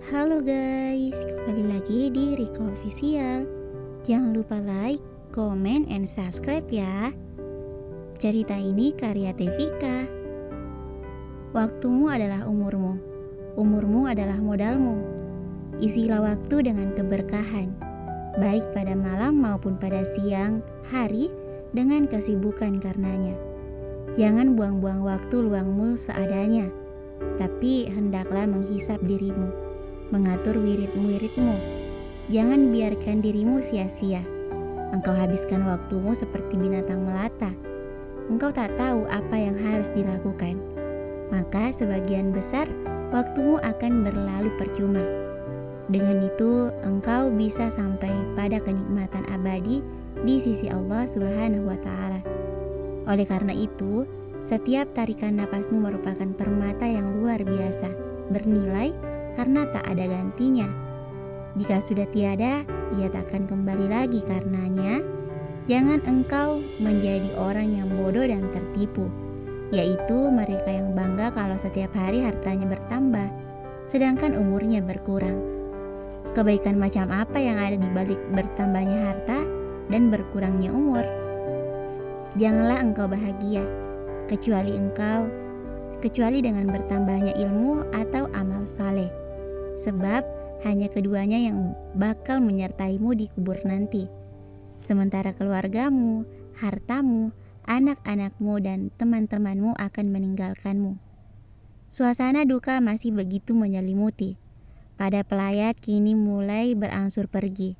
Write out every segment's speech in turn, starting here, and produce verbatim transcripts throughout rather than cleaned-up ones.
Halo guys, kembali lagi di Riko Official. Jangan lupa like, comment, and subscribe ya. Cerita ini karya Tevika. Waktumu adalah umurmu, umurmu adalah modalmu. Isilah waktu dengan keberkahan, baik pada malam maupun pada siang, hari, dengan kesibukan karenanya. Jangan buang-buang waktu luangmu seadanya, tapi hendaklah menghisap dirimu, mengatur wirid-wiridmu. Jangan biarkan dirimu sia-sia. Engkau habiskan waktumu seperti binatang melata. Engkau tak tahu apa yang harus dilakukan. Maka sebagian besar waktumu akan berlalu percuma. Dengan itu, engkau bisa sampai pada kenikmatan abadi di sisi Allah Subhanahu wa Ta'ala. Oleh karena itu, setiap tarikan napasmu merupakan permata yang luar biasa, bernilai karena tak ada gantinya. Jika sudah tiada, ia tak akan kembali lagi karenanya. Jangan engkau menjadi orang yang bodoh dan tertipu, yaitu mereka yang bangga kalau setiap hari hartanya bertambah, sedangkan umurnya berkurang. Kebaikan macam apa yang ada di balik bertambahnya harta dan berkurangnya umur? Janganlah engkau bahagia, kecuali engkau, kecuali dengan bertambahnya ilmu atau amal saleh. Sebab hanya keduanya yang bakal menyertaimu di kubur nanti. Sementara keluargamu, hartamu, anak-anakmu, dan teman-temanmu akan meninggalkanmu. Suasana duka masih begitu menyelimuti. Pada pelayat kini mulai berangsur pergi.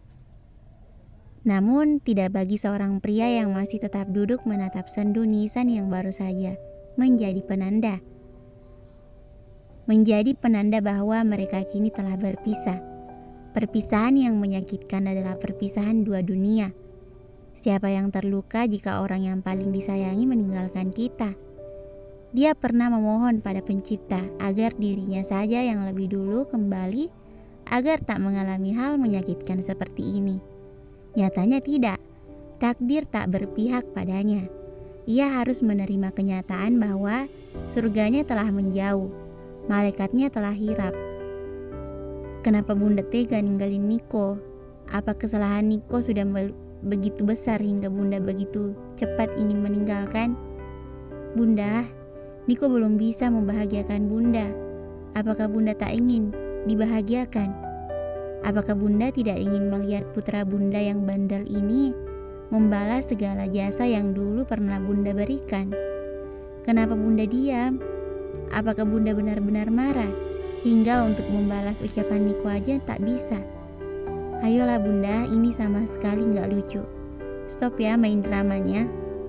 Namun tidak bagi seorang pria yang masih tetap duduk menatap sendu nisan yang baru saja menjadi penanda. Menjadi penanda bahwa mereka kini telah berpisah. Perpisahan yang menyakitkan adalah perpisahan dua dunia. Siapa yang terluka jika orang yang paling disayangi meninggalkan kita? Dia pernah memohon pada pencipta agar dirinya saja yang lebih dulu kembali agar tak mengalami hal menyakitkan seperti ini. Nyatanya tidak, takdir tak berpihak padanya. Ia harus menerima kenyataan bahwa surganya telah menjauh, malaikatnya telah hirap. Kenapa Bunda tega ninggalin Niko? Apa kesalahan Niko sudah begitu besar hingga Bunda begitu cepat ingin meninggalkan? Bunda, Niko belum bisa membahagiakan Bunda. Apakah Bunda tak ingin dibahagiakan? Apakah Bunda tidak ingin melihat putra Bunda yang bandel ini membalas segala jasa yang dulu pernah Bunda berikan? Kenapa Bunda diam? Apakah Bunda benar-benar marah hingga untuk membalas ucapan Niko aja tak bisa? Ayolah Bunda, ini sama sekali gak lucu. Stop ya main dramanya.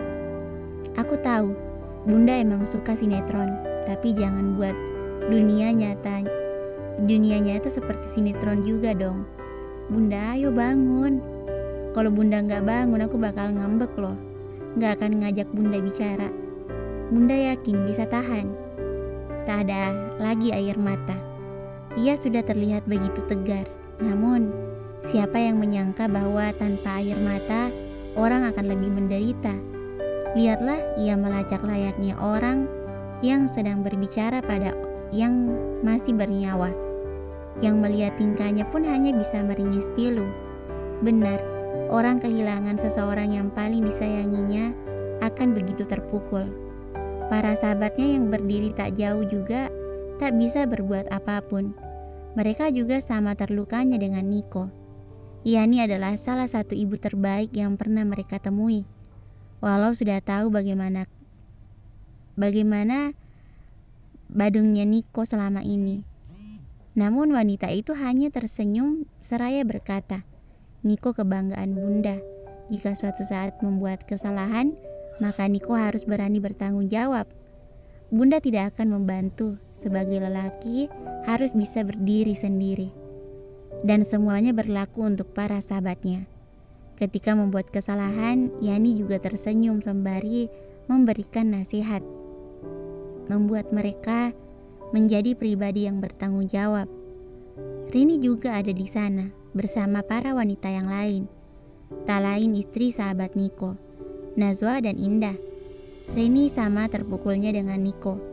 Aku tahu Bunda emang suka sinetron, tapi jangan buat dunia nyata Dunia nyata seperti sinetron juga dong. Bunda, ayo bangun. Kalau Bunda gak bangun, aku bakal ngambek loh. Gak akan ngajak Bunda bicara. Bunda yakin bisa tahan. Tak ada lagi air mata. Ia sudah terlihat begitu tegar. Namun, siapa yang menyangka bahwa tanpa air mata, orang akan lebih menderita. Lihatlah, ia melacak layaknya orang yang sedang berbicara pada yang masih bernyawa. Yang melihat tingkahnya pun hanya bisa meringis pilu. Benar, orang kehilangan seseorang yang paling disayanginya akan begitu terpukul. Para sahabatnya yang berdiri tak jauh juga tak bisa berbuat apapun. Mereka juga sama terlukanya dengan Niko. Yani adalah salah satu ibu terbaik yang pernah mereka temui. Walau sudah tahu bagaimana bagaimana badungnya Niko selama ini. Namun wanita itu hanya tersenyum seraya berkata, Niko kebanggaan Bunda. Jika suatu saat membuat kesalahan, maka Niko harus berani bertanggung jawab. Bunda tidak akan membantu. Sebagai lelaki harus bisa berdiri sendiri. Dan semuanya berlaku untuk para sahabatnya. Ketika membuat kesalahan, Yani juga tersenyum sembari memberikan nasihat. Membuat mereka menjadi pribadi yang bertanggung jawab. Rini juga ada di sana bersama para wanita yang lain. Tak lain istri sahabat Niko, Nazwa dan Indah. Rini sama terpukulnya dengan Niko.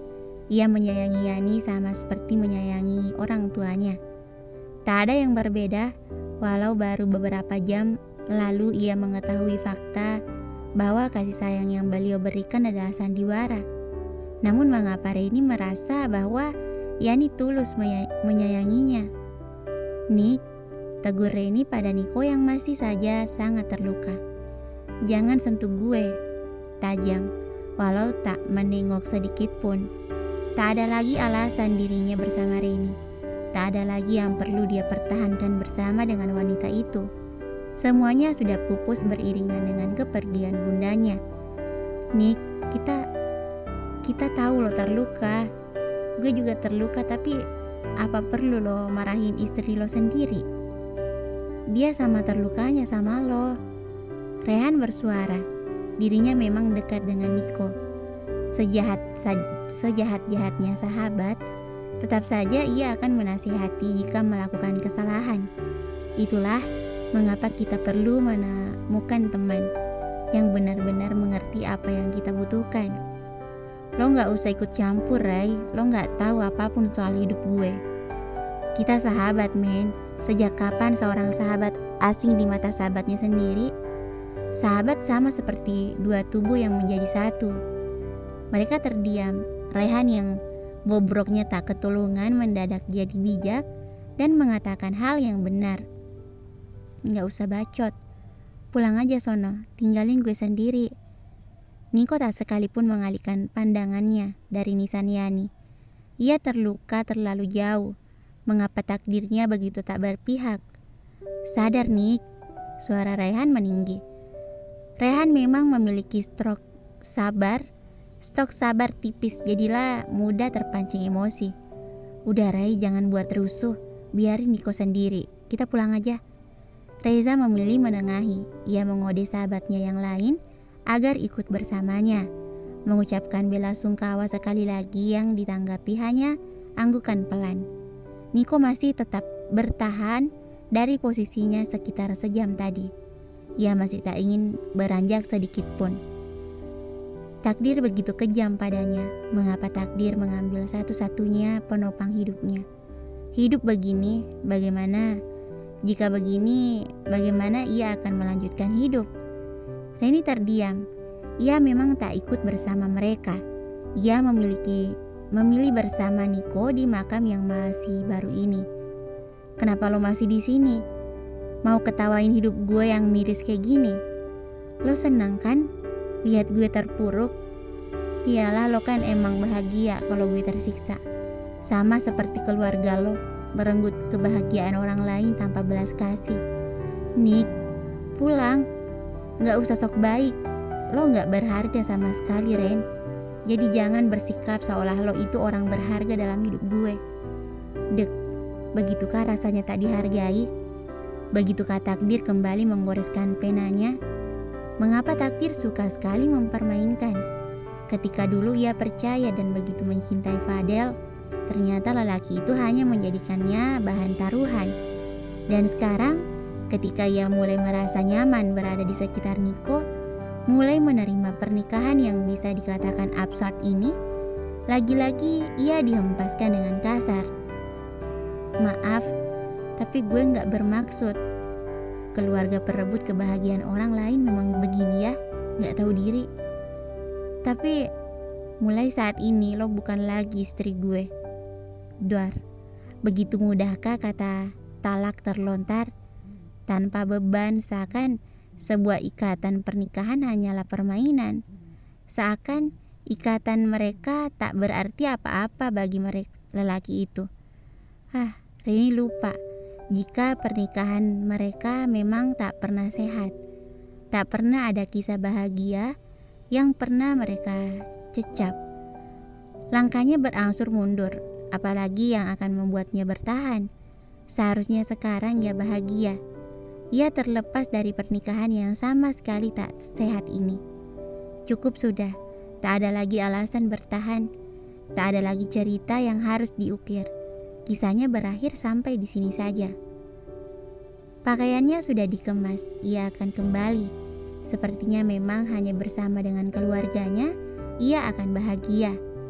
Ia menyayangi Yani sama seperti menyayangi orang tuanya. Tak ada yang berbeda, walau baru beberapa jam lalu ia mengetahui fakta bahwa kasih sayang yang beliau berikan adalah sandiwara. Namun mengapa Reni merasa bahwa Yani tulus menyayanginya? Nik, tegur Reni pada Niko yang masih saja sangat terluka. Jangan sentuh gue, tajam, walau tak menengok sedikit pun. Tak ada lagi alasan dirinya bersama Reni. Tak ada lagi yang perlu dia pertahankan bersama dengan wanita itu. Semuanya sudah pupus beriringan dengan kepergian bundanya. Nik, kita kita tahu lo terluka. Gue juga terluka, tapi apa perlu lo marahin istri lo sendiri? Dia sama terlukanya sama lo. Rehan bersuara. Dirinya memang dekat dengan Niko. Sejahat sejahat-jahatnya sahabat, tetap saja ia akan menasihati jika melakukan kesalahan. Itulah mengapa kita perlu menemukan teman yang benar-benar mengerti apa yang kita butuhkan. Lo gak usah ikut campur, Ray. Lo gak tahu apapun soal hidup gue. Kita sahabat, men. Sejak kapan seorang sahabat asing di mata sahabatnya sendiri? Sahabat sama seperti dua tubuh yang menjadi satu. Mereka terdiam. Rehan yang bobroknya tak ketulungan mendadak jadi bijak dan mengatakan hal yang benar. Gak usah bacot. Pulang aja sono, tinggalin gue sendiri. Niko tak sekalipun mengalihkan pandangannya dari nisan Yani. Ia terluka terlalu jauh. Mengapa takdirnya begitu tak berpihak? Sadar, Nik. Suara Rehan meninggi. Rehan memang memiliki stok sabar. Stok sabar tipis, jadilah mudah terpancing emosi. Udah, Ray, jangan buat rusuh. Biarin Niko sendiri. Kita pulang aja. Reza memilih menengahi. Ia mengode sahabatnya yang lain agar ikut bersamanya. Mengucapkan bela sungkawa sekali lagi yang ditanggapi hanya anggukan pelan. Niko masih tetap bertahan dari posisinya sekitar sejam tadi. Ia masih tak ingin beranjak sedikit pun. Takdir begitu kejam padanya. Mengapa takdir mengambil satu-satunya penopang hidupnya? Hidup begini, bagaimana? Jika begini, bagaimana ia akan melanjutkan hidup? Reni terdiam. Ia memang tak ikut bersama mereka. Ia memiliki memilih bersama Niko di makam yang masih baru ini. Kenapa lo masih di sini? Mau ketawain hidup gue yang miris kayak gini? Lo senang kan? Lihat gue terpuruk. Iyalah, lo kan emang bahagia kalau gue tersiksa. Sama seperti keluarga lo, merenggut kebahagiaan orang lain tanpa belas kasih. Nik, pulang. Gak usah sok baik. Lo gak berharga sama sekali, Ren. Jadi jangan bersikap seolah lo itu orang berharga dalam hidup gue. Dek, begitukah rasanya tak dihargai? Begitukah takdir kembali menggoreskan penanya? Mengapa takdir suka sekali mempermainkan? Ketika dulu ia percaya dan begitu mencintai Fadel, ternyata lelaki itu hanya menjadikannya bahan taruhan. Dan sekarang, ketika ia mulai merasa nyaman berada di sekitar Niko, mulai menerima pernikahan yang bisa dikatakan absurd ini, lagi-lagi ia dihempaskan dengan kasar. Maaf, tapi gue gak bermaksud. Keluarga perebut kebahagiaan orang lain memang begini ya, gak tahu diri. Tapi mulai saat ini lo bukan lagi istri gue. Duar, begitu mudahkah kata talak terlontar? Tanpa beban, seakan sebuah ikatan pernikahan hanyalah permainan. Seakan ikatan mereka tak berarti apa-apa bagi mereka lelaki itu. Hah, Reni lupa jika pernikahan mereka memang tak pernah sehat. Tak pernah ada kisah bahagia yang pernah mereka cecap. Langkahnya berangsur mundur, apalagi yang akan membuatnya bertahan. Seharusnya sekarang ia bahagia. Ia terlepas dari pernikahan yang sama sekali tak sehat ini. Cukup sudah, tak ada lagi alasan bertahan. Tak ada lagi cerita yang harus diukir. Kisahnya berakhir sampai di sini saja. Pakaiannya sudah dikemas, ia akan kembali. Sepertinya memang hanya bersama dengan keluarganya, ia akan bahagia.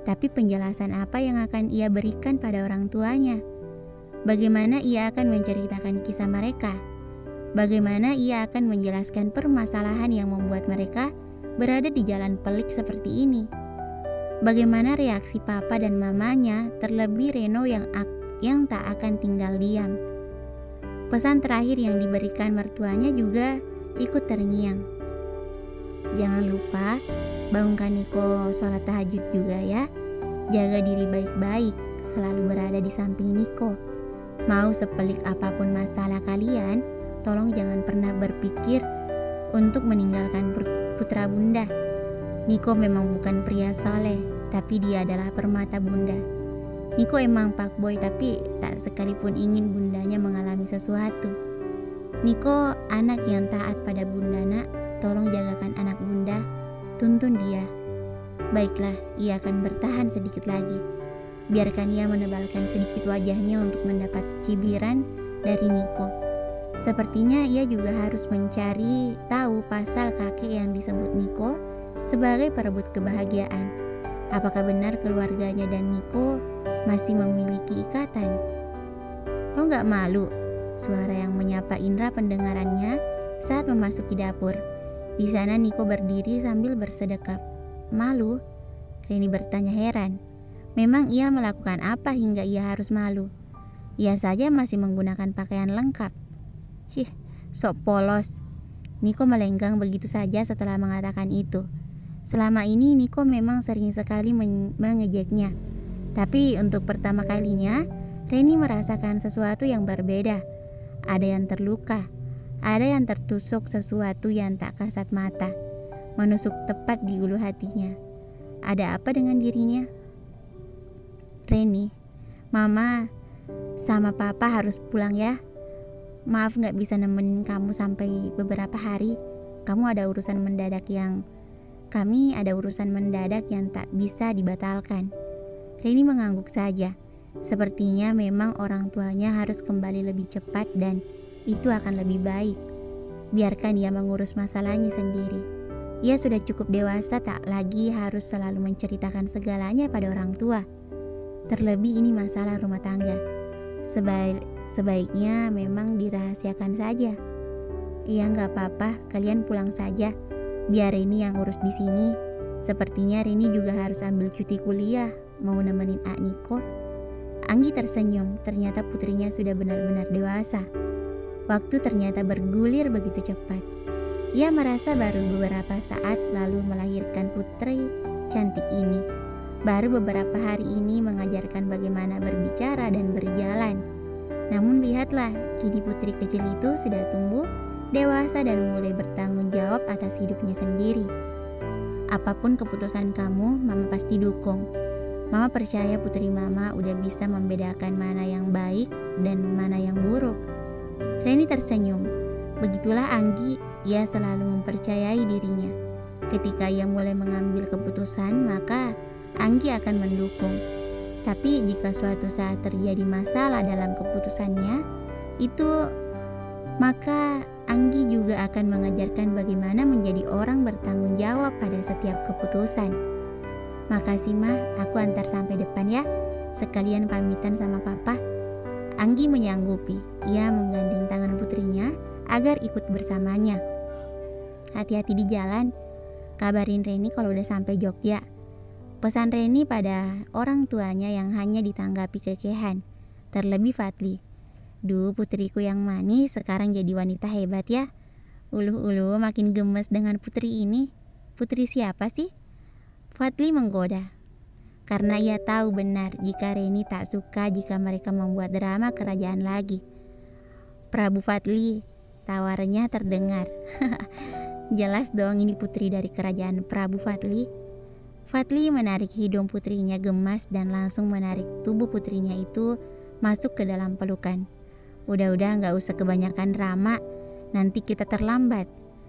Tapi penjelasan apa yang akan ia berikan pada orang tuanya? Bagaimana ia akan menceritakan kisah mereka? Bagaimana ia akan menjelaskan permasalahan yang membuat mereka berada di jalan pelik seperti ini? Bagaimana reaksi papa dan mamanya, terlebih Reno yang ak- yang tak akan tinggal diam? Pesan terakhir yang diberikan mertuanya juga ikut terngiang. Jangan lupa bangunkan Niko sholat tahajud juga ya. Jaga diri baik-baik, selalu berada di samping Niko. Mau sepelik apapun masalah kalian, tolong jangan pernah berpikir untuk meninggalkan putra bunda. Niko memang bukan pria soleh, tapi dia adalah permata bunda. Niko emang fuckboy, tapi tak sekalipun ingin bundanya mengalami sesuatu. Niko anak yang taat pada bunda nak. Tolong jagakan anak bunda, tuntun dia. Baiklah, ia akan bertahan sedikit lagi. Biarkan ia menebalkan sedikit wajahnya untuk mendapat cibiran dari Niko. Sepertinya ia juga harus mencari tahu pasal kakek yang disebut Niko sebagai perebut kebahagiaan. Apakah benar keluarganya dan Niko masih memiliki ikatan? Lo gak malu? Suara yang menyapa Indra pendengarannya saat memasuki dapur. Di sana Niko berdiri sambil bersedekap. Malu? Reni bertanya heran. Memang ia melakukan apa hingga ia harus malu? Ia saja masih menggunakan pakaian lengkap. Cih, sok polos. Niko melenggang begitu saja setelah mengatakan itu. Selama ini Niko memang sering sekali men- mengejeknya. Tapi untuk pertama kalinya, Reni merasakan sesuatu yang berbeda. Ada yang terluka. Ada yang tertusuk sesuatu yang tak kasat mata, menusuk tepat di ulu hatinya. Ada apa dengan dirinya? Reni, Mama sama Papa harus pulang ya. Maaf gak bisa nemenin kamu sampai beberapa hari. Kamu ada urusan mendadak yang Kami ada urusan mendadak yang tak bisa dibatalkan. Reni mengangguk saja. Sepertinya memang orang tuanya harus kembali lebih cepat dan itu akan lebih baik. Biarkan dia mengurus masalahnya sendiri. Ia sudah cukup dewasa, tak lagi harus selalu menceritakan segalanya pada orang tua. Terlebih ini masalah rumah tangga. Sebaik, sebaiknya memang dirahasiakan saja. Iya gak apa-apa, kalian pulang saja. Biar Rini yang urus di sini. Sepertinya Rini juga harus ambil cuti kuliah. Mau nemenin A Niko? Anggi tersenyum, ternyata putrinya sudah benar-benar dewasa. Waktu ternyata bergulir begitu cepat. Ia merasa baru beberapa saat lalu melahirkan putri cantik ini. Baru beberapa hari ini mengajarkan bagaimana berbicara dan berjalan. Namun lihatlah, kini putri kecil itu sudah tumbuh, dewasa dan mulai bertanggung jawab atas hidupnya sendiri. Apapun keputusan kamu, Mama pasti dukung. Mama percaya putri Mama udah bisa membedakan mana yang baik dan mana yang buruk. Reni tersenyum. Begitulah Anggi, ia selalu mempercayai dirinya. Ketika ia mulai mengambil keputusan, maka Anggi akan mendukung. Tapi jika suatu saat terjadi masalah dalam keputusannya, itu maka Anggi juga akan mengajarkan bagaimana menjadi orang bertanggung jawab pada setiap keputusan. Makasih Mah, aku antar sampai depan ya. Sekalian pamitan sama Papa. Anggi menyanggupi. Ia menggandeng tangan putrinya agar ikut bersamanya. Hati-hati di jalan. Kabarin Reni kalau udah sampai Jogja. Pesan Reni pada orang tuanya yang hanya ditanggapi kekehan. Terlebih Fadli. Duh, putriku yang manis sekarang jadi wanita hebat ya. Uluh-uluh makin gemes dengan putri ini. Putri siapa sih? Fadli menggoda. Karena ia tahu benar jika Reni tak suka jika mereka membuat drama kerajaan lagi. Prabu Fadli, tawarnya terdengar. Jelas dong ini putri dari kerajaan Prabu Fadli. Fadli menarik hidung putrinya gemas dan langsung menarik tubuh putrinya itu masuk ke dalam pelukan. Udah-udah gak usah kebanyakan drama, nanti kita terlambat.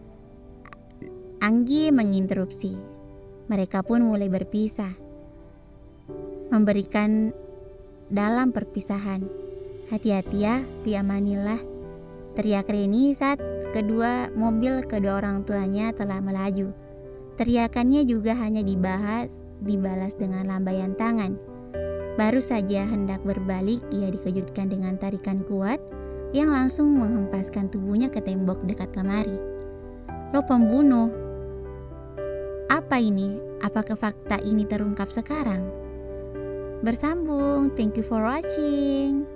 Anggi menginterupsi. Mereka pun mulai berpisah. Memberikan dalam perpisahan. Hati-hati ya, fi amanillah, teriak Reni saat kedua mobil kedua orang tuanya telah melaju. Teriakannya juga hanya dibahas dibalas dengan lambaian tangan. Baru saja hendak berbalik, ia dikejutkan dengan tarikan kuat yang langsung menghempaskan tubuhnya ke tembok dekat kamari. Lo pembunuh! Apa ini? Apakah fakta ini terungkap sekarang? Bersambung, thank you for watching.